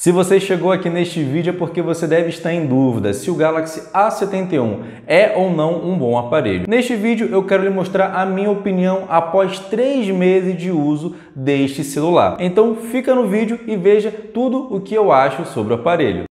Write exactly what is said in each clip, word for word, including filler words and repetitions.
Se você chegou aqui neste vídeo é porque você deve estar em dúvida se o Galaxy A setenta e um é ou não um bom aparelho. Neste vídeo eu quero lhe mostrar a minha opinião após três meses de uso deste celular. Então fica no vídeo e veja tudo o que eu acho sobre o aparelho.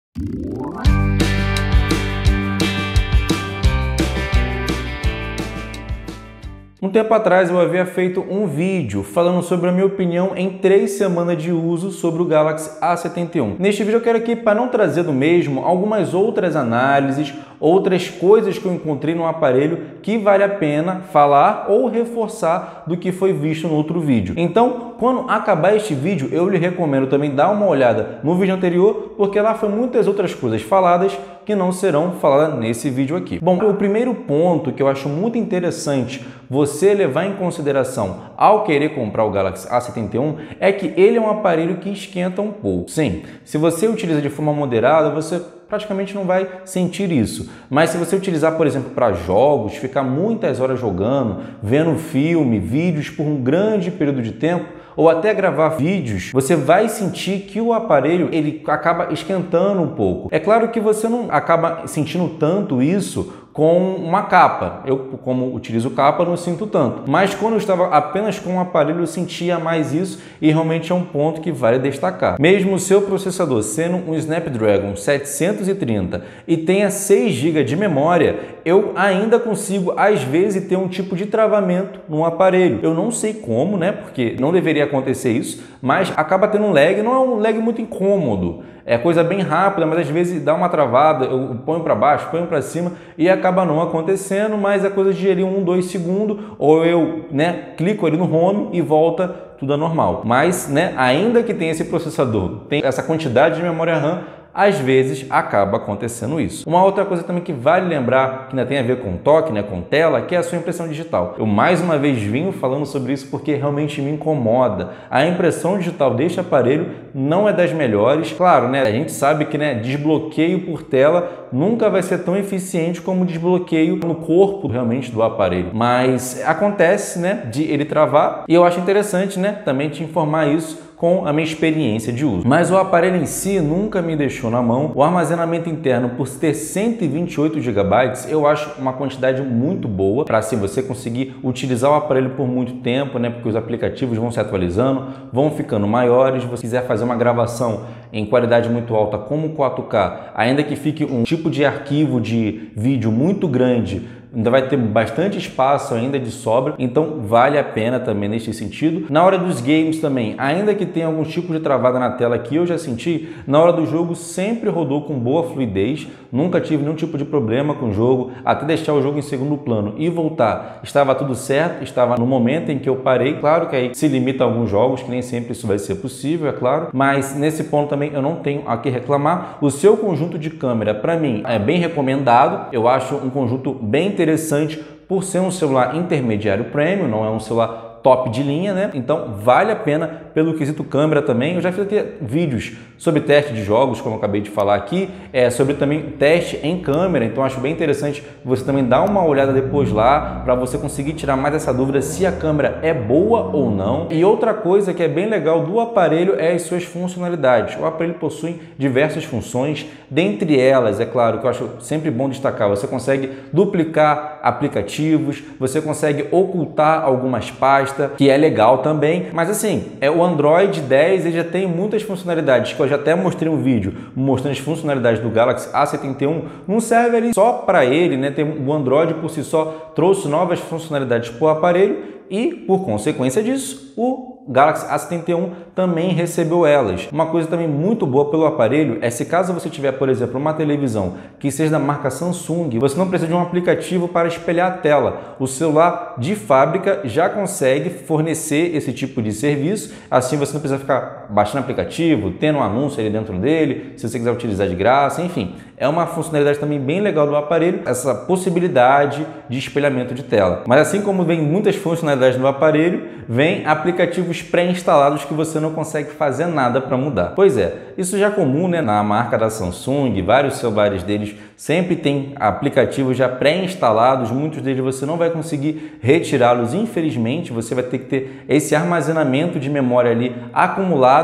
Um tempo atrás eu havia feito um vídeo falando sobre a minha opinião em três semanas de uso sobre o Galaxy A setenta e um. Neste vídeo eu quero aqui, para não trazer do mesmo, algumas outras análises, outras coisas que eu encontrei no aparelho que vale a pena falar ou reforçar do que foi visto no outro vídeo. Então, quando acabar este vídeo, eu lhe recomendo também dar uma olhada no vídeo anterior, porque lá foi muitas outras coisas faladas que não serão faladas nesse vídeo aqui. Bom, o primeiro ponto que eu acho muito interessante você levar em consideração ao querer comprar o Galaxy A setenta e um é que ele é um aparelho que esquenta um pouco. Sim, se você utiliza de forma moderada, você praticamente não vai sentir isso. Mas se você utilizar, por exemplo, para jogos, ficar muitas horas jogando, vendo filme, vídeos por um grande período de tempo, ou até gravar vídeos, você vai sentir que o aparelho ele acaba esquentando um pouco. É claro que você não acaba sentindo tanto isso com uma capa. Eu, como utilizo capa, não sinto tanto. Mas quando eu estava apenas com o aparelho, eu sentia mais isso e realmente é um ponto que vale destacar. Mesmo o seu processador sendo um Snapdragon setecentos e trinta e tenha seis gigas de memória, eu ainda consigo, às vezes, ter um tipo de travamento no aparelho. Eu não sei como, né? Porque não deveria acontecer isso, mas acaba tendo um lag. Não é um lag muito incômodo. É coisa bem rápida, mas às vezes dá uma travada, eu ponho para baixo, ponho para cima e acaba não acontecendo, mas é coisa de ali um, dois segundos, ou eu né, clico ali no home e volta tudo a normal. Mas né, ainda que tenha esse processador, tem essa quantidade de memória RAM, às vezes acaba acontecendo isso. Uma outra coisa também que vale lembrar, que ainda tem a ver com toque, né, com tela, que é a sua impressão digital. Eu mais uma vez vim falando sobre isso porque realmente me incomoda. A impressão digital deste aparelho não é das melhores. Claro, né, a gente sabe que né, desbloqueio por tela nunca vai ser tão eficiente como desbloqueio no corpo realmente do aparelho. Mas acontece né, de ele travar e eu acho interessante né, também te informar isso com a minha experiência de uso. Mas o aparelho em si nunca me deixou na mão. O armazenamento interno, por ter cento e vinte e oito gigabytes, eu acho uma quantidade muito boa para assim, você conseguir utilizar o aparelho por muito tempo, né? Porque os aplicativos vão se atualizando, vão ficando maiores. Se você quiser fazer uma gravação em qualidade muito alta como quatro K, ainda que fique um tipo de arquivo de vídeo muito grande, ainda vai ter bastante espaço ainda de sobra, então vale a pena também nesse sentido. Na hora dos games também, ainda que tenha algum tipo de travada na tela que eu já senti, na hora do jogo sempre rodou com boa fluidez, nunca tive nenhum tipo de problema com o jogo, até deixar o jogo em segundo plano e voltar, estava tudo certo, estava no momento em que eu parei. Claro que aí se limita a alguns jogos, que nem sempre isso vai ser possível, é claro, mas nesse ponto também eu não tenho a que reclamar. O seu conjunto de câmera, para mim, é bem recomendado, eu acho um conjunto bem interessante por ser um celular intermediário premium, não é um celular top de linha, né? Então vale a pena pelo quesito câmera também. Eu já fiz até vídeos sobre teste de jogos, como eu acabei de falar aqui, é, sobre também teste em câmera, então acho bem interessante você também dar uma olhada depois lá, para você conseguir tirar mais essa dúvida se a câmera é boa ou não. E outra coisa que é bem legal do aparelho é as suas funcionalidades. O aparelho possui diversas funções, dentre elas, é claro, que eu acho sempre bom destacar, você consegue duplicar aplicativos, você consegue ocultar algumas pastas, que é legal também, mas assim, é o Android dez ele já tem muitas funcionalidades, que eu já até mostrei um vídeo mostrando as funcionalidades do Galaxy A setenta e um, não serve ali só para ele, né? Tem, o Android por si só trouxe novas funcionalidades para o aparelho e, por consequência disso, o Galaxy A setenta e um também recebeu elas. Uma coisa também muito boa pelo aparelho é se caso você tiver, por exemplo, uma televisão que seja da marca Samsung, você não precisa de um aplicativo para espelhar a tela. O celular de fábrica já consegue fornecer esse tipo de serviço, assim você não precisa ficar baixando aplicativo, tendo um anúncio ali dentro dele, se você quiser utilizar de graça, enfim. É uma funcionalidade também bem legal do aparelho, essa possibilidade de espelhamento de tela. Mas assim como vem muitas funcionalidades no aparelho, vem aplicativos pré-instalados que você não consegue fazer nada para mudar. Pois é, isso já é comum né, na marca da Samsung, vários celulares deles sempre tem aplicativos já pré-instalados, muitos deles você não vai conseguir retirá-los, infelizmente, você vai ter que ter esse armazenamento de memória ali acumulada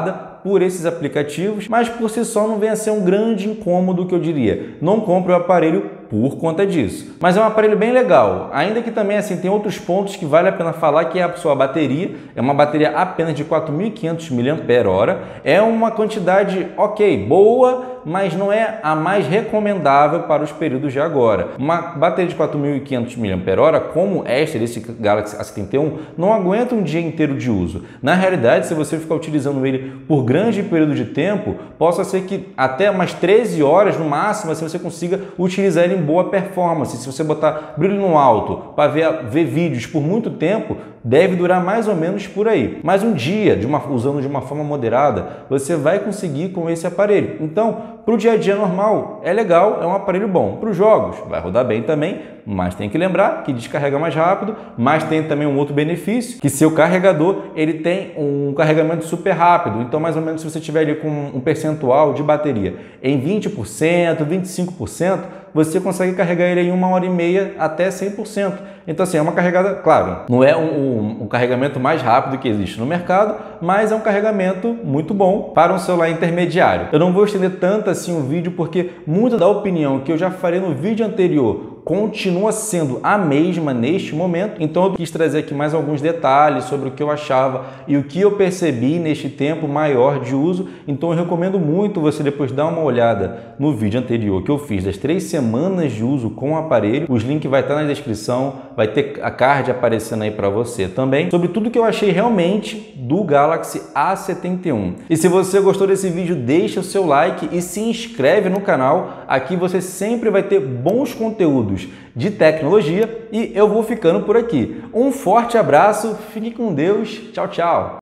por esses aplicativos, mas por si só não vem a ser um grande incômodo que eu diria. Não compre o aparelho por conta disso. Mas é um aparelho bem legal, ainda que também assim tem outros pontos que vale a pena falar, que é a sua bateria. É uma bateria apenas de quatro mil e quinhentos miliampères-hora, é uma quantidade ok, boa, mas não é a mais recomendável para os períodos de agora. Uma bateria de quatro mil e quinhentos miliampères-hora, como esta desse Galaxy A setenta e um, não aguenta um dia inteiro de uso. Na realidade, se você ficar utilizando ele por grande período de tempo, possa ser que até umas treze horas no máximo assim, você consiga utilizar ele em boa performance. Se você botar brilho no alto para ver, ver vídeos por muito tempo, deve durar mais ou menos por aí. Mas um dia, de uma, usando de uma forma moderada, você vai conseguir com esse aparelho. Então, para o dia a dia normal, é legal, é um aparelho bom. Para os jogos, vai rodar bem também, mas tem que lembrar que descarrega mais rápido, mas tem também um outro benefício, que seu carregador ele tem um carregamento super rápido. Então, mais ou menos, se você tiver ali com um percentual de bateria em vinte por cento, vinte e cinco por cento, você consegue carregar ele em uma hora e meia até cem por cento. Então, assim, é uma carregada, claro, não é um, um, um carregamento mais rápido que existe no mercado, mas é um carregamento muito bom para um celular intermediário. Eu não vou estender tanto assim o vídeo, porque muito da opinião que eu já falei no vídeo anterior continua sendo a mesma neste momento. Então eu quis trazer aqui mais alguns detalhes sobre o que eu achava e o que eu percebi neste tempo maior de uso. Então eu recomendo muito você depois dar uma olhada no vídeo anterior que eu fiz das três semanas de uso com o aparelho. Os links vai estar na descrição, vai ter a card aparecendo aí para você também, sobre tudo que eu achei realmente do Galaxy A setenta e um. E se você gostou desse vídeo, deixa o seu like e se inscreve no canal. Aqui você sempre vai ter bons conteúdos de tecnologia e eu vou ficando por aqui. Um forte abraço, fique com Deus, tchau, tchau!